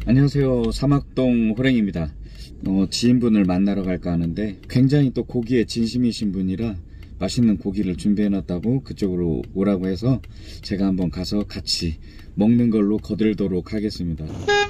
안녕하세요. 사막동 호랭입니다. 지인분을 만나러 갈까 하는데 굉장히 또 고기에 진심이신 분이라 맛있는 고기를 준비해놨다고 그쪽으로 오라고 해서 제가 한번 가서 같이 먹는 걸로 거들도록 하겠습니다.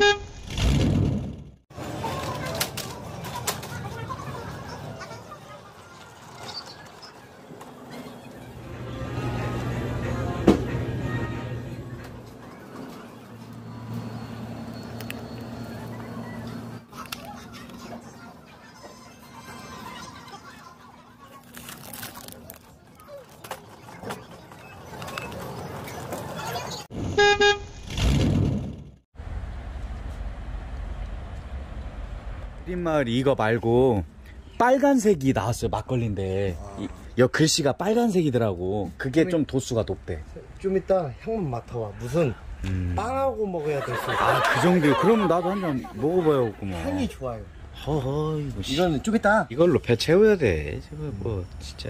마을이 이거 말고 빨간색이 나왔어요. 막걸리인데 여 글씨가 빨간색이더라고. 그게 좀 도수가 높대. 좀 이따 향만 맡아봐. 무슨 빵하고 먹어야 될 수. 아, 그 정도. 그러면 나도 한 잔 먹어봐야겠구만. 향이 좋아요. 허허, 이거는 좀 이따 이걸로 배 채워야 돼. 저거 뭐 진짜.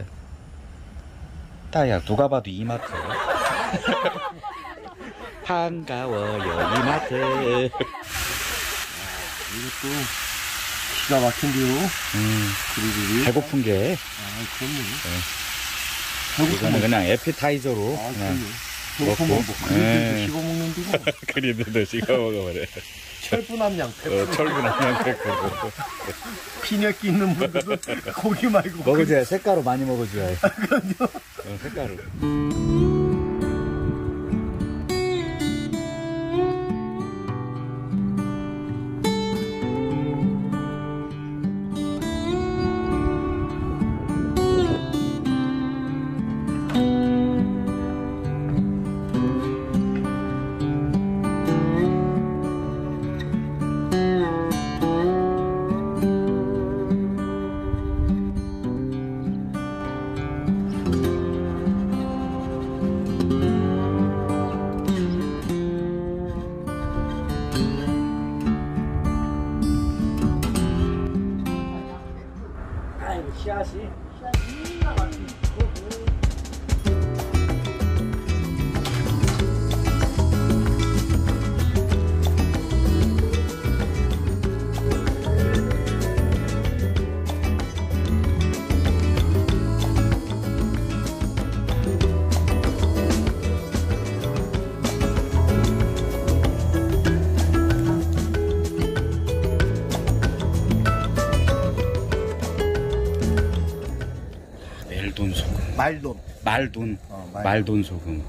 따야 누가 봐도 이마트. 반가워요 이마트. 이것도 기가 막힌데요. 배고픈 게. 그럼요. 이거는 그냥 에피타이저로 그냥 배고프면 뭐 그리드도 씹어 먹는데 뭐. 그리드도 씹어 먹어버려. 철분 함량 100%. 철분 함량 100%. 빈혈기 있는 분들은 고기 말고 먹어줘야 색깔로 많이 먹어줘야 해. 그럼요. 색깔로. 씨앗이 말돈. 말돈 소금.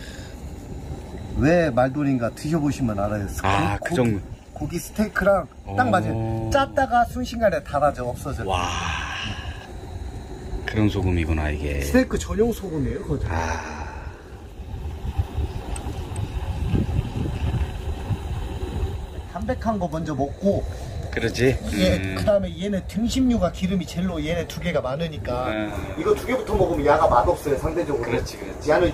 왜 말돈인가 드셔보시면 알아요. 아, 그 정도. 고기 스테이크랑 딱 맞아요. 짰다가 순식간에 닳아져 없어져. 와, 그런 소금이구나 이게. 스테이크 전용 소금이에요, 그거. 담백한 거 먼저 먹고. 그러지. 그 다음에 얘네 등심류가 기름이 젤로 얘네 두 개가 많으니까 이거 두 개부터 먹으면 야가 맛없어요, 상대적으로. 그렇지. 얘는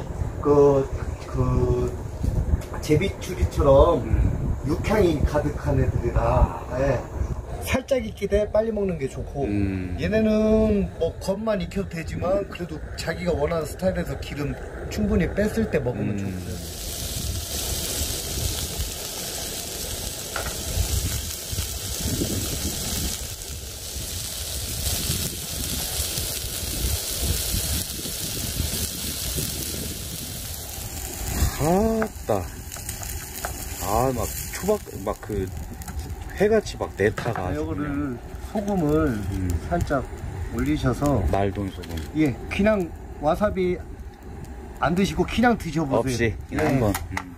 제비추리처럼 육향이 가득한 애들이라 살짝 익기 때 빨리 먹는 게 좋고 얘네는 뭐 겉만 익혀도 되지만 그래도 자기가 원하는 스타일에서 기름 충분히 뺐을 때 먹으면 좋고요. 아따. 막 초박, 그 회같이 막 내타가. 이거를 소금을 살짝 올리셔서. 말돈 소금. 예, 그냥 와사비 안 드시고 그냥 드셔보세요. 없이 그냥 한번.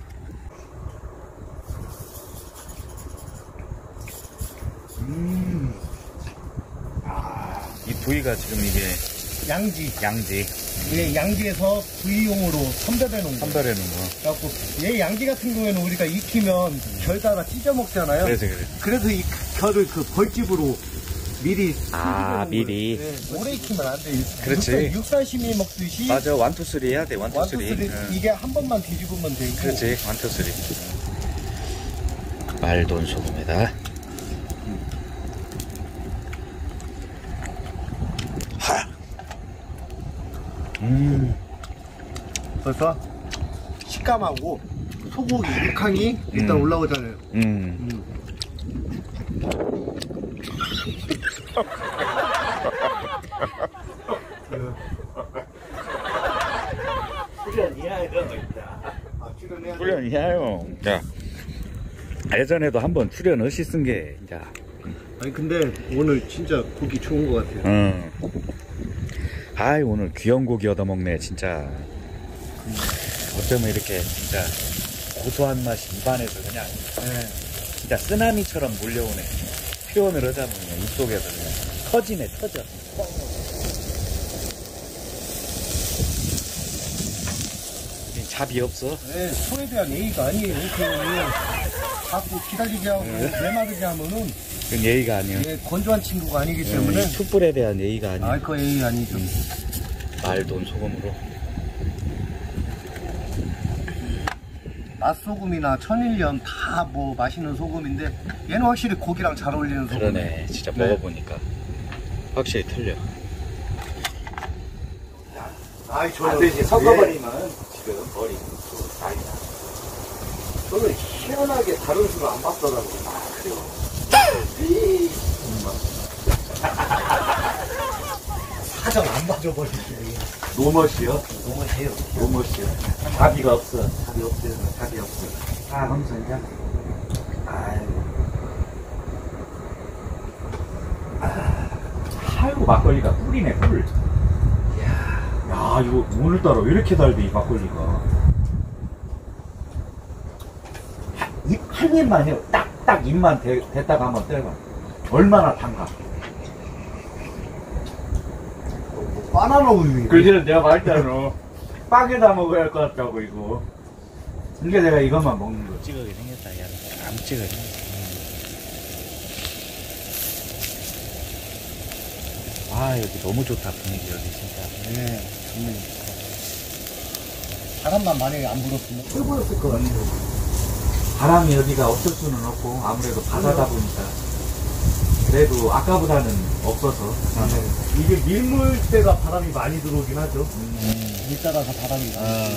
이 부위가 지금 이게 양지. 예, 양지에서 부위용으로 선별해 놓은 거. 그래갖고 얘 양지 같은 경우에는 우리가 익히면 결다가 찢어 먹잖아요. 그래서 이 결을 그 벌집으로 미리. 미리. 네, 오래 익히면 안 돼. 그렇지. 육사시미 먹듯이. 맞아, 1, 2, 3 해야 돼. 1, 2, 3. 이게 한 번만 뒤집으면 되고. 그렇지, 1, 2, 3. 말돈 소금에다. 벌써 식감하고 소고기 육향이 일단 올라오잖아요. 출연이야요. 자, 예전에도 한번 출연하셨은 게, 자. 아니 근데 오늘 진짜 고기 좋은 것 같아요. 아이, 오늘 귀한 고기 얻어먹네, 진짜. 어쩌면 이렇게 진짜 고소한 맛이 입안에서 그냥, 진짜 쓰나미처럼 몰려오네. 표현을 하자면 그냥 입속에서 그냥 터지네, 터져. 잡이 없어? 네, 소에 대한 예의가 아니에요. 그냥 자꾸 기다리게 하고 메마르게 하면은 그건 예의가 아니야. 예, 건조한 친구가 아니기 때문에 촛불에 대한 예의가 아니야. 아, 그 예의 아니죠. 말돈 소금으로. 맛소금이나 천일염 다 뭐 맛있는 소금인데 얘는 확실히 고기랑 잘 어울리는 소금. 그러네. 진짜 먹어보니까 확실히 틀려. 아이, 저는 반드시 섞어버리면 지금 머리 나이다. 저는 희한하게 다른 술을 안 봤더라고요. 아, 그래요. 사정 안 봐줘버리시네. 노멋이요? 너무 해요. 노멋이요. 자비가 없어. 자비 없어요. 자비 없어. 아, 검선이야? 아유. 아이고, 막걸리가 꿀이네, 꿀. 야, 이거 오늘따라 왜 이렇게 달대, 이 막걸리가. 한 입만 해요. 딱 입만 댔다가 한번 때려봐. 얼마나 단가. 바나나 우유. 그래서 내가 말했잖아. 빵에다 먹어야 할 것 같다고, 이거. 그러니까 내가 이것만 먹는 거지. 찌그게 생겼다, 야. 안 찌그게 생겼다. 아, 여기 너무 좋다, 분위기, 여기 진짜. 네, 좋네. 바람만 만약에 안 불었으면 최고였을 것 같아요. 바람이 여기가 없을 수는 없고, 아무래도 바다다 보니까. 그래도 아까보다는 없어서. 이게 밀물 때가 바람이 많이 들어오긴 하죠. 밀 따라서 바람이 많이.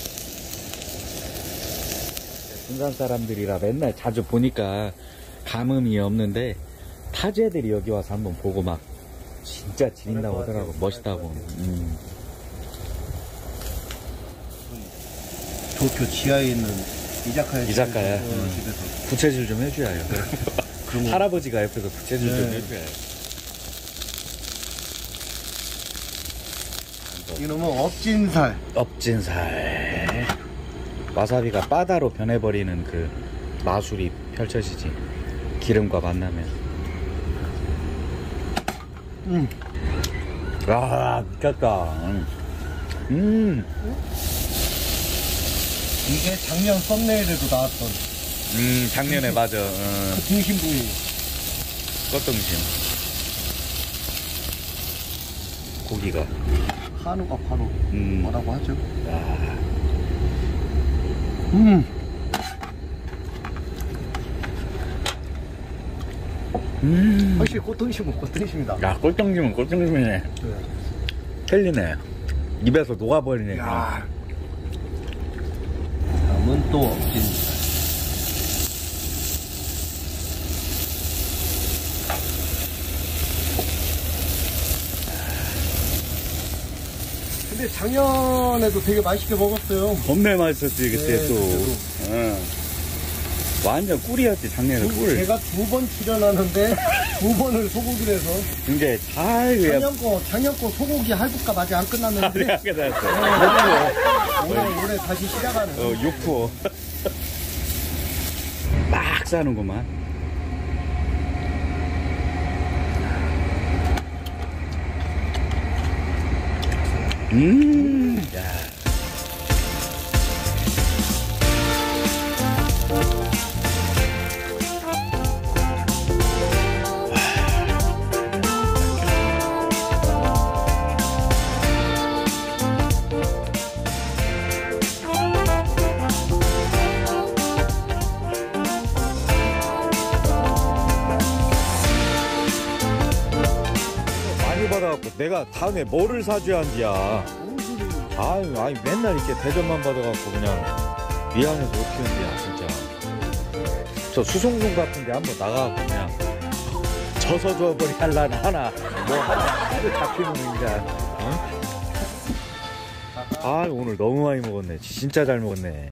군산 사람들이라 맨날 자주 보니까 감흥이 없는데 타지애들이 여기 와서 한번 보고 막 진짜 지린다고 하더라고. 멋있다고. 도쿄 지하에 있는 이자카야. 이자카야. 집에서. 부채질 좀 해줘야요. 할아버지가 옆에서 부채질 좀 해줘야요. 이놈은 업진살. 업진살. 와사비가 바다로 변해버리는 그 마술이 펼쳐지지. 기름과 만나면. 아, 미쳤다. 이게 작년 썸네일에도 나왔던 작년에 맞아. 그 등심 부위. 꽃등심. 고기가. 한우가 바로 뭐라고 하죠? 야. 확실히 꽃등심은 꽃등심이다. 야, 꽃등심은 꽃등심이네. 틀리네. 입에서 녹아버리네. 야. 다음은 또 업진살. 근데 작년에도 되게 맛있게 먹었어요. 겁내 맛있었지 그때 네, 또. 그때도. 완전 꿀이었지 작년에 꿀. 제가 2번 출연하는데 2번을 소고기를 해서 근데 잘 그냥 작년 거 소고기 할부값 아직 안 끝났는데 하게 됐어. 올해 다시 시작하는. 6호. 막 싸는구만. 야. 받아갖고 내가 다음에 뭐를 사줘야 한디야. 아니 맨날 이렇게 대접만 받아갖고 그냥 미안해서 어떻게 한디야 진짜. 저 수송동 같은 데 한번 나가고 그냥 져서 줘버리 할라나 하나 뭐 하나 잡히면 그냥 어? 아 오늘 너무 많이 먹었네. 진짜 잘 먹었네.